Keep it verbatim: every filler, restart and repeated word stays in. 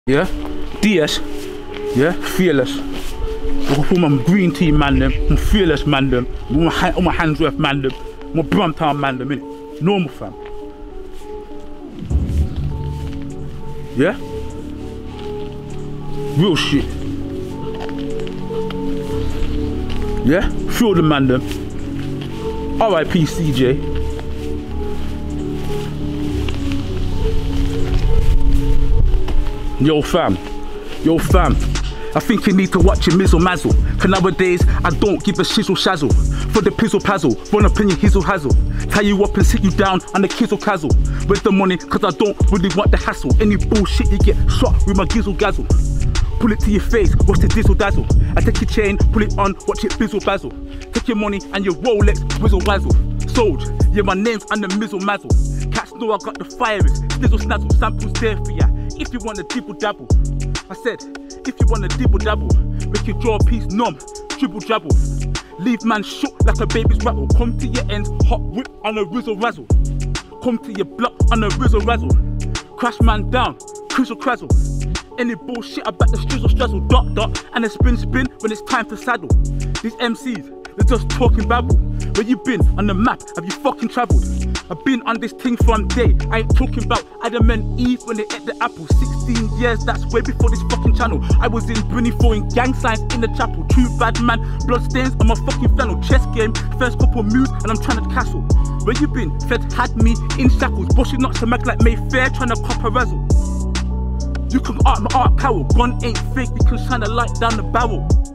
Yeah, D S, yeah, fearless. I can form my green team man them, I'm fearless man them, all my, all my hands worth man them, my Brumtown man them, innit? Normal fam. Yeah? Real shit. Yeah? Feel the man them. R I P C J. Yo fam, yo fam, I think you need to watch your mizzle mazzle. Cause nowadays, I don't give a shizzle shazzle. For the pizzle pazzle, one opinion hizzle hazzle. Tie you up and sit you down on the kizzle cazzle. With the money, cause I don't really want the hassle. Any bullshit you get shot with my gizzle gazzle. Pull it to your face, watch the dizzle dazzle. I take your chain, pull it on, watch it bizzle bazzle. Take your money and your Rolex, whizzle wazzle. Sold, yeah my name's on the mizzle mazzle. Cats know I got the fires, stizzle snazzle, samples there for ya. If you want to dibble dabble, I said, if you want to dibble dabble, make your jaw piece numb, dribble drabble. Leave man shook like a baby's rattle. Come to your ends, hot whip on a rizzle razzle. Come to your block on a rizzle razzle. Crash man down, crizzle crazzle. Any bullshit about the strizzle strazzle, dot dot, and a spin spin when it's time to saddle. These M Cs, they're just talking babble. Where you been on the map? Have you fucking travelled? I've been on this thing from day. I ain't talking about Adam and Eve when they ate the apple. sixteen years, that's way before this fucking channel. I was in Brunei throwing gang signs in the chapel. True bad man, blood stains on my fucking flannel. Chess game, first couple moves and I'm trying to castle. Where you been? Feds had me in shackles. Bushy nuts to mag like Mayfair, trying to cop a razzle. You can art my art cowl. Gun ain't fake, you can shine a light down the barrel.